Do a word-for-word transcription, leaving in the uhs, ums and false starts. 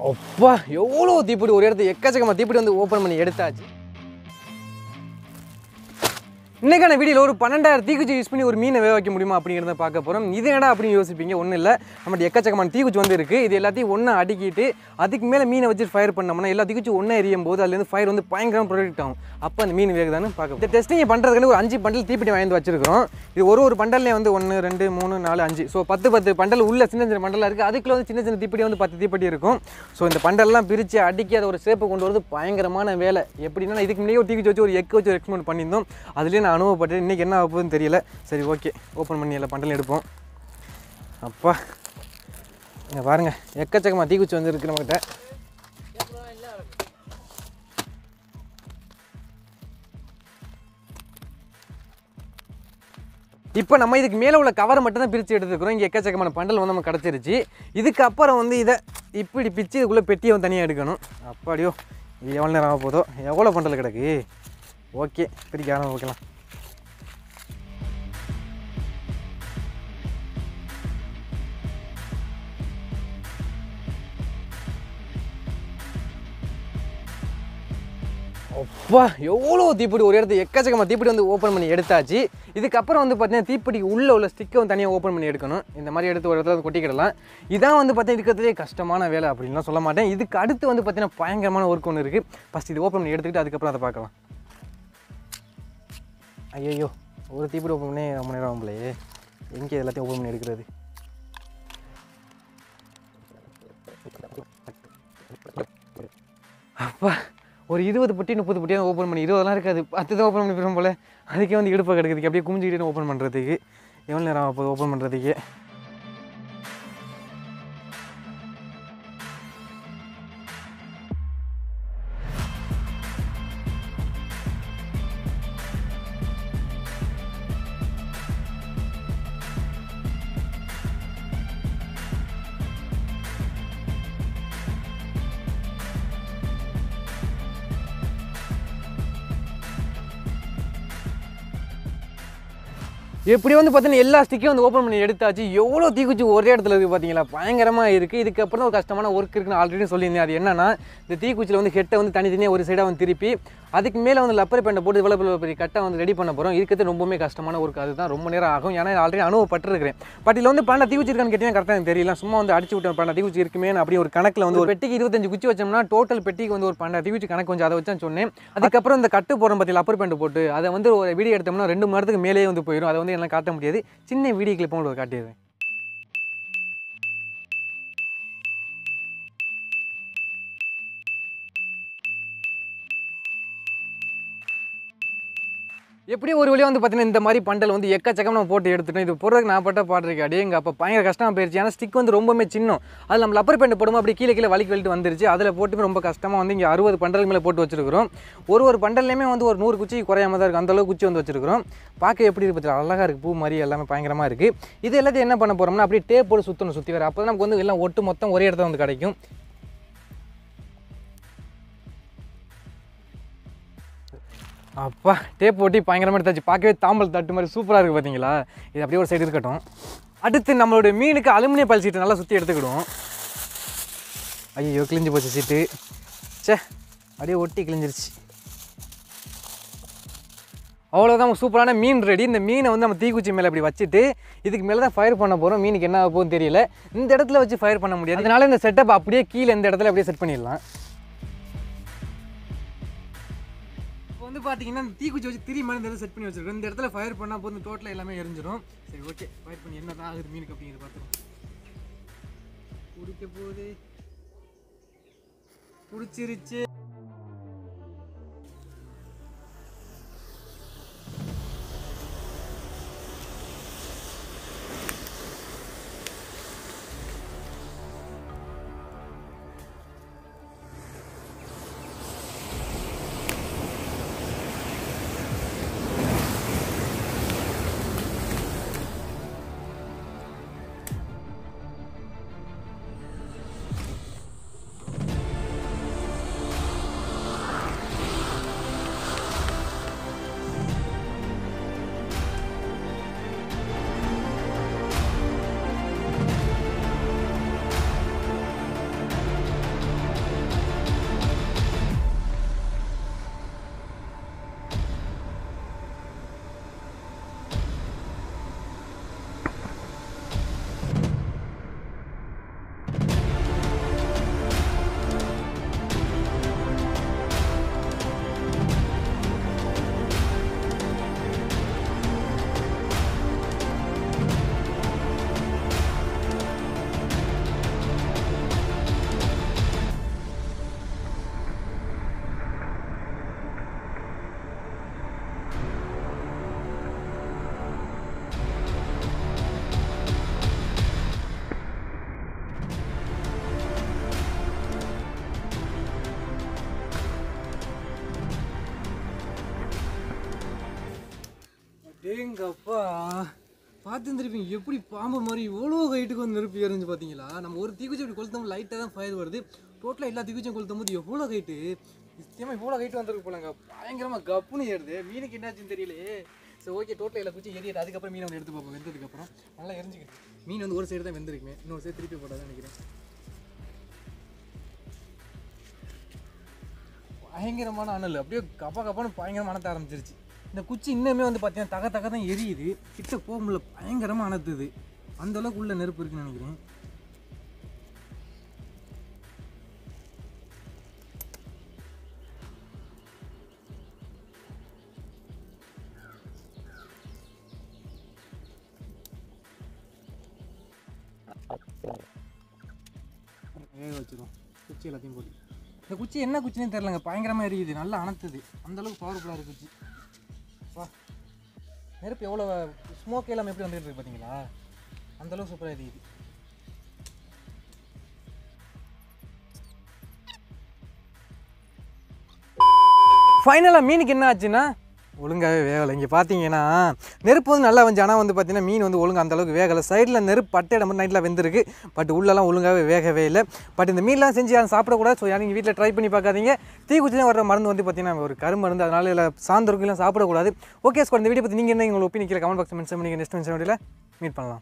அப்பா எவ்வளோ தீப்பிடி ஒரு இடத்துல எக்கச்சக்கமாக தீப்பிடி வந்து ஓப்பன் பண்ணி எடுத்தாச்சு. இன்றைக்கான வீடியோவில் ஒரு பன்னெண்டாயிரம் தீக்குச்சி யூஸ் பண்ணி ஒரு மீனை வேக வைக்க முடியுமா அப்படிங்கிறத பார்க்க போகிறோம். இது என்னடா அப்படின்னு யோசிப்பீங்க. ஒன்றும் இல்லை, நம்மகிட்ட எக்கச்சக்கமான தீக்குச்சி வந்து இருக்குது. இது எல்லாத்தையும் ஒன்றா அடிக்கிட்டு அதுக்கு மேலே மீனை வச்சு ஃபயர் பண்ணோம்னா எல்லா தீக்குச்சி ஒன்றா எரியும் போது அதுலேருந்து ஃபயர் வந்து பயங்கரமாக ப்ரொடக்ட் ஆகும். அப்போ அந்த மீன் வேகுதான்னு பார்க்க. இந்த டெஸ்டிங் பண்ணுறதுக்கு ஒரு அஞ்சு பண்டல் தீப்பிடி வாங்கி வச்சிருக்கிறோம். இது ஒரு ஒரு பண்டல்லே வந்து ஒன்று ரெண்டு மூணு நாலு அஞ்சு ஸோ பத்து பத்து பண்டல் உள்ள சின்ன சின்ன பண்டலாக இருக்குது. அதுக்குள்ள வந்து சின்ன சின்ன தீப்பிடி வந்து பத்து தீப்பெட்டி இருக்கும். ஸோ இந்த பண்டல்லாம் பிரித்து அடிக்கி அதை ஒரு ஷேப்பை கொண்டு வரது பயங்கரமான வேலை. எப்படின்னா இதுக்கு முன்னாடியே ஒரு தீக்குச்சி வச்சு ஒரு எக் வச்சு ஒரு எக்ஸ்பெரிமெண்ட் பண்ணியிருந்தோம். அதுலேயே நான் அனுபவப்பட்டேன். இன்றைக்கி என்ன ஆகுதுன்னு தெரியல. சரி, ஓகே, ஓப்பன் பண்ணி எல்லாம் பண்டலும் எடுப்போம். அப்பா இங்கே பாருங்கள், எக்கச்சக்கமாக தீக்குச்சி வந்து இருக்குது நம்மகிட்ட. இப்போ நம்ம இதுக்கு மேலே உள்ள கவரை மட்டும் தான் பிரித்து எடுத்துக்கிறோம். இங்கே எக்கச்சக்கமான பண்டல் வந்து நம்ம கிடச்சிருச்சு. இதுக்கப்புறம் வந்து இதை இப்படி பிச்சு இதுக்குள்ளே பெட்டியை வந்து தனியாக எடுக்கணும். அப்பாடியோ, இது எவ்வளோ நேரம் ஆக போதோ. எவ்வளோ பண்டல் கிடக்கு. ஓகே, பிரிக்க ஆரம்பிக்கலாம். அப்பா எவ்வளோ தீப்பிடி ஒரு இடத்துல எக்கச்சக்கமாக தீப்பிடி வந்து ஓப்பன் பண்ணி எடுத்தாச்சு. இதுக்கப்புறம் வந்து பார்த்தீங்கன்னா தீப்பிடிக்கு உள்ளே உள்ள ஸ்டிக்கை வந்து தனியாக ஓப்பன் பண்ணி எடுக்கணும். இந்த மாதிரி எடுத்து ஒரு இடத்துல வந்து கொட்டிக்கிடலாம். இதான் வந்து பார்த்தீங்கன்னா இருக்கிறதுலே கஷ்டமான வேலை அப்படின்லாம் சொல்ல மாட்டேன். இதுக்கு அடுத்து வந்து பார்த்தீங்கன்னா பயங்கரமான ஒர்க் ஒன்று இருக்குது. ஃபஸ்ட் இது ஓப்பன் பண்ணி எடுத்துக்கிட்டு அதுக்கப்புறம் அதை பார்க்கலாம். ஐயோ, ஒரு தீப்பிடி ஓப்பன் பண்ணி ரொம்ப நேரம் ஆகும்லையே. எங்கே எல்லாத்தையும் ஓப்பன் பண்ணி எடுக்கிறது. அப்பா ஒரு இருபது பட்டி முப்பது பட்டியாக ஓப்பன் பண்ணி இருபதெல்லாம் இருக்காது, பத்து தான் ஓப்பன் பண்ணி போயிடும் போல். அதுக்கே வந்து இடுப்பாக கிடக்குதுக்கு அப்படியே குமிஞ்சிக்கிட்டே ஓப்பன் பண்ணுறதுக்கு எவ்வளோ நேரம் ஆகும் ஓப்பன் பண்ணுறதுக்கு. எப்படி வந்து பார்த்தீங்கன்னா எல்லா ஸ்டிக்கையும் வந்து ஓப்பன் பண்ணி எடுத்தாச்சு. எவ்வளோ தீக்குச்சி ஒரே இடத்துல இருக்குது பார்த்தீங்களா, பயங்கரமாக இருக்குது. இதுக்கப்புறம் ஒரு கஷ்டமான ஒர்க் இருக்குன்னு ஆல்ரெடி சொல்லியிருந்தேன். அது என்னன்னா, இந்த தீக்குச்சியில் வந்து ஹெட்டை வந்து தனித்தனியாக ஒரு சைடாக வந்து திருப்பி அதுக்கு மேலே வந்து லப்பர் பேண்டை போட்டு இவ்வளோ பெரிய கட்டை வந்து ரெடி பண்ண போகிறோம். இருக்கிறது ரொம்பவுமே கஷ்டமான ஒர்க். அதுதான் ரொம்ப நேரம் ஆகும். ஏன்னா ஆல்ரெடி அனுபவப்பட்டிருக்கிறேன். பட் இதில் வந்து பன்னெண்டு தீக்குச்சி இருக்கான்னு கேட்டீங்கன்னா கரெக்டாக எனக்கு தெரியல. சும்மா வந்து அடிச்சு விட்டேன் பன்னெண்டு தீக்குச்சி இருக்குமே அப்படி ஒரு கணக்கில் வந்து ஒரு பெட்டிக்கு இருபத்தஞ்சு குச்சி வச்சோம்னா டோட்டல் பெட்டிக்கு வந்து ஒரு பன்னெண்டு தீக்குச்சி கணக்கு கொஞ்சம் அதை வச்சான்னு சொன்னேன். அதுக்கப்புறம் இந்த கட்டு போகிறோம் பார்த்தீங்களா லப்பர் பேண்டை போட்டு அதை வந்து ஒரு வீடியோ எடுத்தோம்னா ரெண்டு மணி நேரத்துக்கு மேலே வந்து போயிடும். அதை வந்து என்னால் காட்ட முடியாது. சின்ன வீடியோ கிளிப் உங்களுக்கு காட்டிடுறேன். எப்படி ஒரு வழியாக வந்து பார்த்தீங்கன்னா இந்த மாதிரி பண்டல் வந்து எக்கச்சக்கம் நம்ம போட்டு எடுத்துட்டோம். இது போடுறதுக்கு நான் பட்ட பாடுறேன் அடியே எங்கள் அப்போ பயங்கர கஷ்டமாக போயிடுச்சு. ஏன்னா ஸ்டிக் வந்து ரொம்பவே சின்னம். அதில் நம்ம லப்பர் பேண்ட் போடும்போது அப்படி கீழே கீழே வலிக்கு வலிட்டு வந்துருச்சு. அதில் போட்டு ரொம்ப கஷ்டமாக வந்து இங்கே அறுபது பண்டல் மேலே போட்டு வச்சிருக்கிறோம். ஒரு ஒரு பண்டல்லையுமே வந்து ஒரு நூறு குச்சி குறையாம தான் இருக்குது. அந்தளவுக்கு குச்சி வந்து வச்சிருக்கிறோம். பார்க்க எப்படி இருக்கு பார்த்தீங்கன்னா அழகாக இருக்குது. பூ மாதிரி எல்லாமே பயங்கரமாக இருக்குது. இது எல்லாத்தையும் என்ன பண்ண போகிறோம்னா அப்படியே டேப் போட்டு சுற்றணும் சுற்றி வர. அப்போ தான் நமக்கு வந்து எல்லாம் ஒட்டு மொத்தம் ஒரே இடத்துல வந்து கிடைக்கும். அப்பா டேப் போட்டி பயங்கரமாக எடுத்தாச்சு. பார்க்கவே தாம்பல் தட்டு மாதிரி சூப்பராக இருக்குது பார்த்தீங்களா. இது அப்படியே ஒரு சைடு இருக்கட்டும். அடுத்து நம்மளுடைய மீனுக்கு அலுமினியம் பால் சீட்டு நல்லா சுற்றி எடுத்துக்கிடுவோம். ஐயோ கிழிஞ்சு போச்சு சீட்டு. சே அப்படியே ஒட்டி கிழிஞ்சிருச்சு. அவ்வளோதான், சூப்பரான மீன் ரெடி. இந்த மீனை வந்து நம்ம தீக்குச்சி மேலே அப்படி வச்சுட்டு இதுக்கு மேலே தான் ஃபயர் பண்ண போகிறோம். மீனுக்கு என்ன ஆக போகுதுன்னு தெரியல. இந்த இடத்துல வச்சு ஃபயர் பண்ண முடியாது. அதனால இந்த செட்டப் அப்படியே கீழே இந்த இடத்துல அப்படியே செட் பண்ணிடலாம். வந்து பார்த்தீங்கன்னா இந்த தீக்குச்சி வச்சு திரி மாதிரி இந்த இடத்துல செட் பண்ணி வச்சிருக்கோம். இந்த இடத்துல ஃபயர் பண்ணால் போது டோட்டலாக எல்லாமே எரிஞ்சிடும். சரி, ஓகே, ஃபயர் பண்ணி என்ன தான் ஆகுது மீனுக்கு அப்படிங்கிறது பார்த்துருவோம். பிடிக்க போகுது, பிடிச்சிருச்சு. அடேங்கப்பா பார்த்துருந்துருப்பீங்க எப்படி பாம்பு மாதிரி இவ்வளோ ஹைட்டுக்கு வந்து நெருப்பு எரிஞ்சு பார்த்தீங்களா? நம்ம ஒரு தீக்குச்சி இப்படி கொளுத்தும் லைட்டாக தான் ஃபயர் வருது. டோட்டலாக எல்லா தீக்குச்சியும் கொளுத்தும் போது எவ்வளோ ஹைட்டு நிச்சயமாக இவ்வளோ ஹைட்டு வந்துருக்கு போலங்க. பயங்கரமாக கப்புன்னு ஏறுது. மீனுக்கு என்னாச்சுன்னு தெரியலையே. சரி ஓகே, டோட்டலாக எல்லா குச்சி எரியுது. அதுக்கப்புறம் மீனை வந்து எடுத்து பார்ப்போம். வெந்ததுக்கப்புறம் நல்லா எரிஞ்சுக்கிட்டு மீன் வந்து ஒரு சைடு தான் வெந்திருக்குமே, இன்னொரு சைடு திருப்பி போட்டால் தான் நினைக்கிறேன். பயங்கரமான அனல் அப்படியே கப்பா கப்பான்னு பயங்கரமாக அனத்த ஆரம்பிச்சிருச்சு. இந்த குச்சி இன்னுமே வந்து பார்த்தீங்கன்னா தக தக தான் எரியுது. கிட்ட போக முடியல, பயங்கரமாக அனத்துது. அந்தளவுக்கு உள்ள நெருப்பு இருக்குன்னு நினைக்கிறேன். வேக வச்சிடும் குச்சி எல்லாத்தையும் போட்டு. இந்த குச்சி என்ன குச்சின்னு தெரிலங்க, பயங்கரமாக எரியுது, நல்லா அனத்துது. அந்தளவுக்கு பவர்ஃபுல்லாக இருக்குது குச்சி. வா, நெருப்பு எவ்வளோ ஸ்மோக் எல்லாம் எப்படி வந்துட்டு இருக்கு பார்த்தீங்களா? அந்தளவுக்கு சூப்பராக எரியுது. ஃபைனலாக மீனுக்கு என்ன ஆச்சுன்னா ஒழுங்காகவே வேகலை. இங்கே பார்த்தீங்கன்னா நெருப்பு வந்து நல்லா வந்து ஆனால் வந்து பார்த்தீங்கன்னா மீன் வந்து ஒழுங்காக அந்தளவுக்கு வேகலை. சைடில் நெருப்பு பட்டை இடம் நைட்டில் வெந்திருக்கு, பட் உள்ளெல்லாம் ஒழுங்காகவே வேகவே இல்லை. பட் இந்த மீன்லாம் செஞ்சு யாரும் சாப்பிடக்கூடாது. ஸோ யாரும் வீட்டில் ட்ரை பண்ணி பார்க்காதீங்க. தீக்குச்சிலாம் வர மருந்து வந்து பார்த்தீங்கன்னா ஒரு கருமருந்து, அதனால இல்லை சார்ந்திருக்கலாம் சாப்பிடக்கூடாது. ஓகே ஸ்கோர், இந்த வீடியோ பற்றி நீங்கள் என்ன உங்களுக்கு ஒப்பீனியன் கீழே கமெண்ட் பாக்ஸ் மென்ஷன் பண்ணி நெக்ஸ்ட் மென்ஷன் வீடியோவில் மீட் பண்ணலாம்.